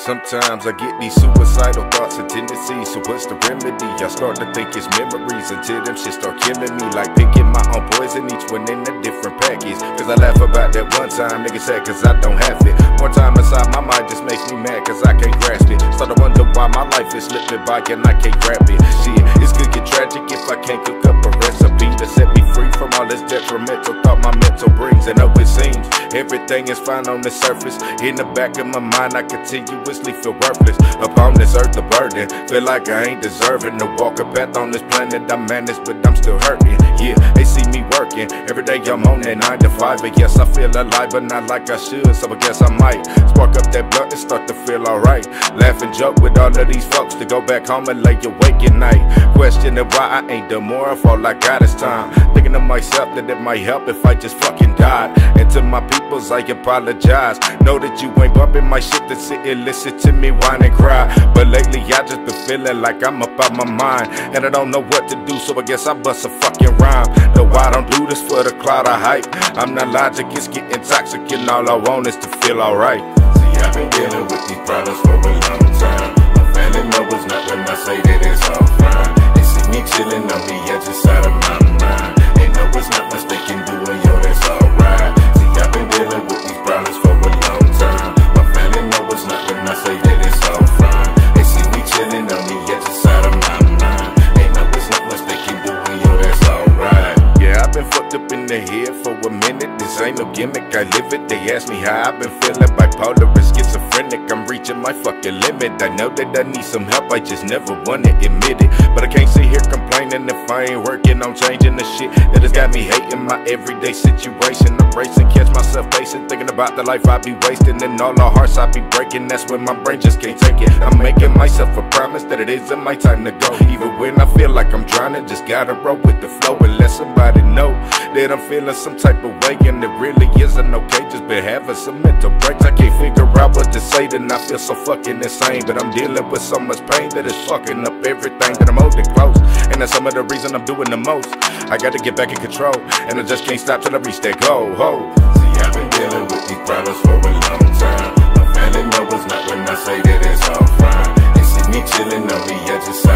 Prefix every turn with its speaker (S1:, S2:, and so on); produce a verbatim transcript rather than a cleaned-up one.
S1: Sometimes I get these suicidal thoughts and tendencies. So what's the remedy? I start to think it's memories until them shit start killing me. Like picking my own poison, each one in a different package. Cause I laugh about that one time, nigga sad cause I don't have it. More time inside my mind just makes me mad cause I can't grasp it. Start to wonder why my life is slipping by and I can't grab it. Shit, this could get tragic if I can't cook up a recipe to set me free from all this detrimental thought my mental brings. And oh, it seems everything is fine on the surface. In the back of my mind I continuously feel worthless. Upon this earth the burden, feel like I ain't deserving to walk a path on this planet. I managed but I'm still hurting. Yeah, they see me working every day. I'm on that nine to five, but yes I feel alive, but not like I should. So I guess I might spark up that blunt and start to feel alright. Laugh and joke with all of these folks to go back home and lay awake at night, questioning why I ain't done more of all I got is time. Thinking to myself that it might help if I just fucking died. And to my peoples I apologize. Know that you ain't bumping my shit to sit and listen to me whine and cry. But lately I just been feeling like I'm up out my mind, and I don't know what to do, so I guess I bust a fucking rhyme. No, I don't do this for the cloud of hype. I'm not logic, it's getting toxic, and all I want is to feel alright.
S2: See, I've been dealing with these problems for a long time. My family knows not when I say that it's all fine. They see me chilling on the edge side of my mind. They know it's not much they can do, and yo, that's alright. See, I've been dealing with these problems for a long time. My family knows it's not when I say that it's all fine. They see me chilling on the edge side of my mind. They know it's not much they can do, and yo, that's alright.
S1: Yeah, I've been fucked up in the head for a minute. This ain't no gimmick, I live it. They ask me how I've been feeling, bipolar and schizophrenic. I'm reaching my fucking limit. I know that I need some help, I just never wanna admit it. But I can't sit here complaining if I ain't working on changing the shit that has got me hating my everyday situation. I'm racing, catch myself pacing, thinking about the life I be wasting and all the hearts I be breaking. That's when my brain just can't take it. I'm making myself a promise that it isn't my time to go. Even when I feel like I'm drowning, just gotta roll with the flow and let somebody know that I'm feeling some type of way, and it really isn't okay. Just been having some mental breaks. I can't figure out what to say, then I feel so fucking insane. But I'm dealing with so much pain that it's fucking up everything that I'm holding close. And that's some of the reason I'm doing the most. I gotta get back in control, and I just can't stop till I reach that goal. Ho.
S2: See, I've been dealing with these problems for a long time. My family knows not when I say that it's all fine. They see me chilling on the edge of